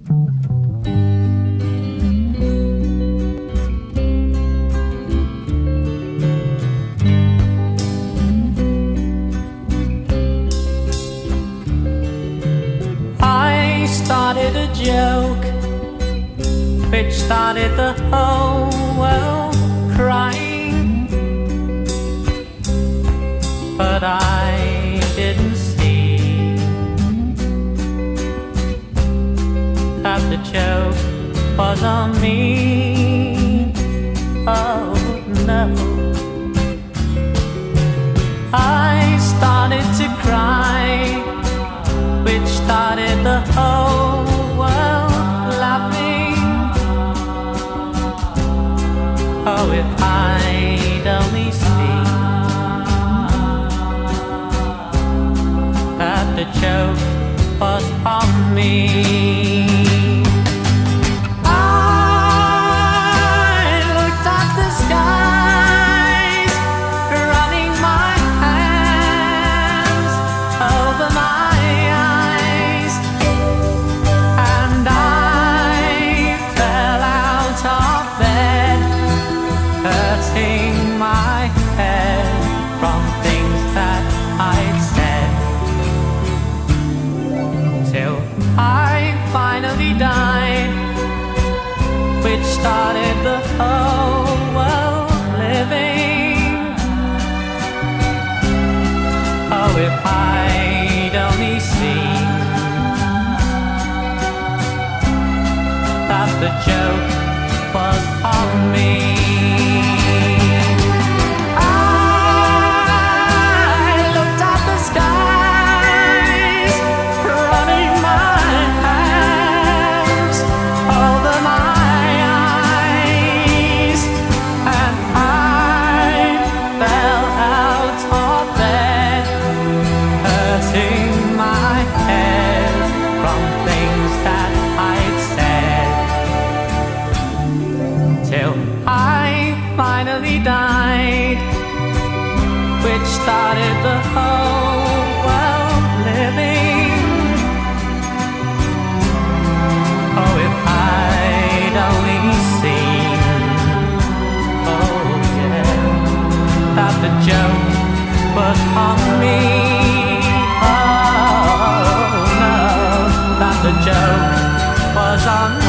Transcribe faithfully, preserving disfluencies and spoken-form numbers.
I started a joke which started the whole world crying, but I didn't see that the joke was on me. Oh no, I started to cry, which started the whole world laughing. Oh, if I'd only seen that the joke was on me. I looked at the skies, running my hands over my eyes, and I fell out of bed, hurting my head from things that I'd said, till I finally died, which started the whole world living. Oh, if I'd only seen that the joke was on me. Till I finally died, which started the whole world living. Oh, if I'd only seen, oh yeah, that the joke was on me. Oh no, that the joke was on me.